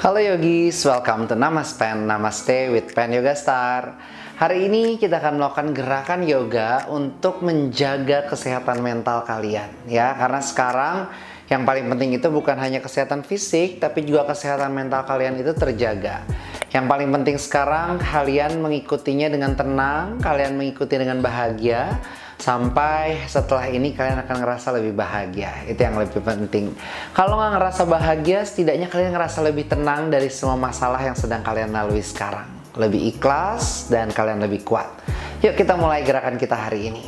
Halo yogis, welcome to Namaspen, Namaste with Pen Yoga Star. Hari ini kita akan melakukan gerakan yoga untuk menjaga kesehatan mental kalian ya. Karena sekarang yang paling penting itu bukan hanya kesehatan fisik, tapi juga kesehatan mental kalian itu terjaga. Yang paling penting sekarang kalian mengikutinya dengan tenang, kalian mengikuti dengan bahagia. Sampai setelah ini kalian akan ngerasa lebih bahagia. Itu yang lebih penting. Kalau nggak ngerasa bahagia, setidaknya kalian ngerasa lebih tenang dari semua masalah yang sedang kalian lalui sekarang. Lebih ikhlas dan kalian lebih kuat. Yuk kita mulai gerakan kita hari ini.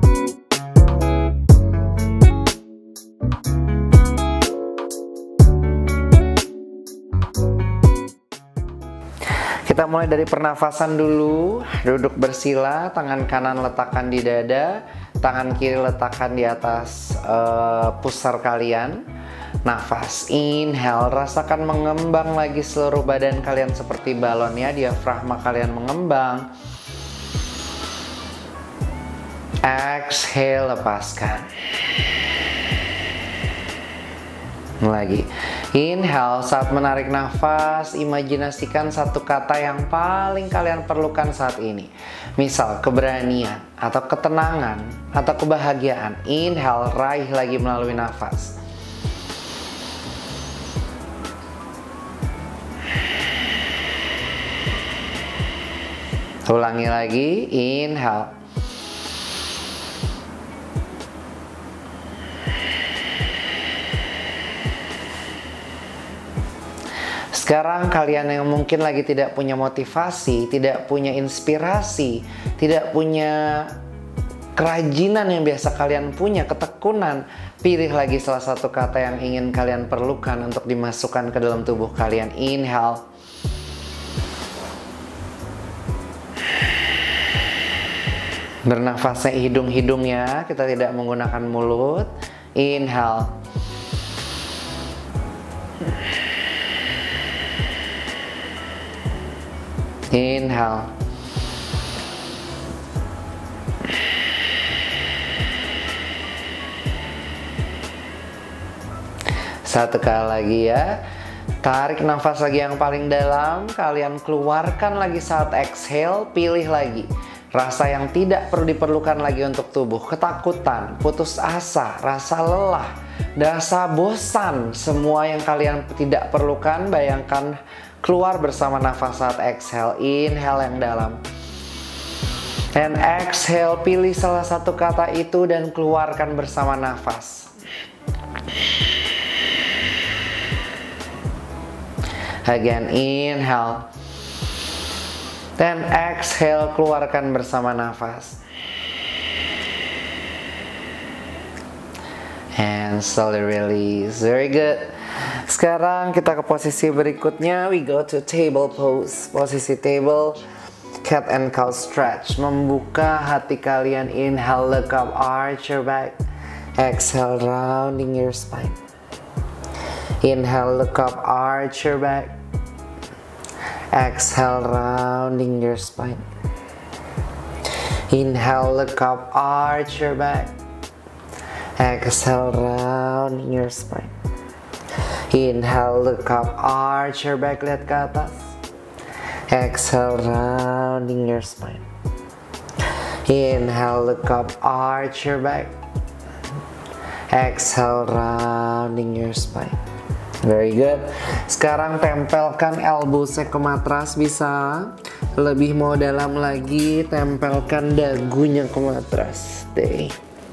Kita mulai dari pernafasan dulu. Duduk bersila, tangan kanan letakkan di dada, tangan kiri letakkan di atas pusar kalian. Nafas, inhale, rasakan mengembang lagi seluruh badan kalian seperti balon ya. Diafragma kalian mengembang. Exhale, lepaskan. Lagi. Inhale, saat menarik nafas, imajinasikan satu kata yang paling kalian perlukan saat ini. Misal, keberanian, atau ketenangan, atau kebahagiaan. Inhale, raih lagi melalui nafas. Ulangi lagi, inhale. Sekarang kalian yang mungkin lagi tidak punya motivasi, tidak punya inspirasi, tidak punya kerajinan yang biasa kalian punya, ketekunan, pilih lagi salah satu kata yang ingin kalian perlukan untuk dimasukkan ke dalam tubuh kalian. Inhale. Bernafasnya hidung-hidung ya, kita tidak menggunakan mulut. Inhale. Inhale. Satu kali lagi ya. Tarik nafas lagi yang paling dalam. Kalian keluarkan lagi saat exhale. Pilih lagi rasa yang tidak perlu diperlukan lagi untuk tubuh. Ketakutan, putus asa, rasa lelah, rasa bosan. Semua yang kalian tidak perlukan, bayangkan keluar bersama nafas saat exhale. Inhale yang dalam. And exhale, pilih salah satu kata itu dan keluarkan bersama nafas. Again, inhale. Then exhale, keluarkan bersama nafas. And slowly release. Very good. Sekarang kita ke posisi berikutnya. We go to table pose. Posisi table, cat and cow stretch. Membuka hati kalian. Inhale, look up, arch your back. Exhale, rounding your spine. Inhale, look up, arch your back. Exhale, rounding your spine. Inhale, look up, arch your back. Exhale, rounding your spine. Inhale, look up, arch your back, lihat ke atas. Exhale, rounding your spine. Inhale, look up, arch your back. Exhale, rounding your spine. Very good. Sekarang tempelkan elbow ke matras, bisa. Lebih mau dalam lagi, tempelkan dagunya ke matras. Stay.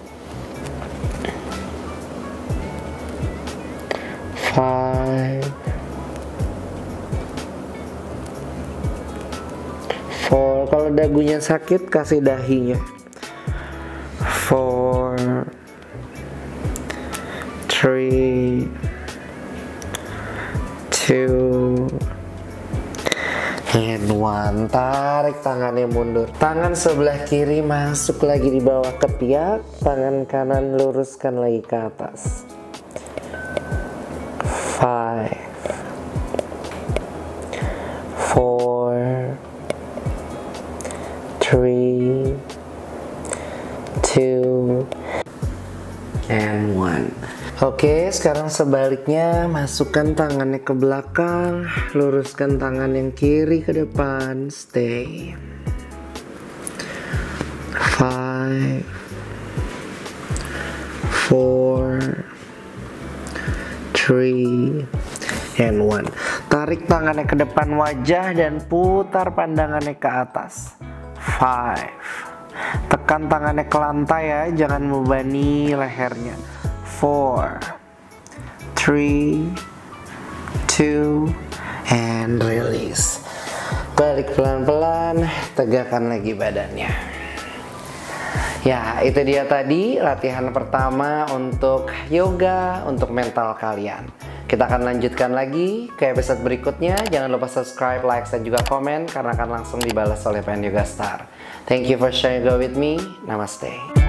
5, 4. Kalau dagunya sakit, kasih dahinya. 4, 3, 2, and 1. Tarik tangannya mundur. Tangan sebelah kiri masuk lagi di bawah ketiak. Tangan kanan luruskan lagi ke atas. 5, 4, 3, 2, and 1. Oke, sekarang sebaliknya, masukkan tangannya ke belakang, luruskan tangan yang kiri ke depan, stay. 5, 4, 3, and 1. Tarik tangannya ke depan wajah dan putar pandangannya ke atas. 5. Tekan tangannya ke lantai ya, jangan membebani lehernya. 4, 3, 2, and release. Balik pelan-pelan, tegakkan lagi badannya. Ya, itu dia tadi latihan pertama untuk yoga untuk mental kalian. Kita akan lanjutkan lagi ke episode berikutnya. Jangan lupa subscribe, like, dan juga komen karena akan langsung dibalas oleh Pen Yoga Star. Thank you for sharing yoga with me. Namaste.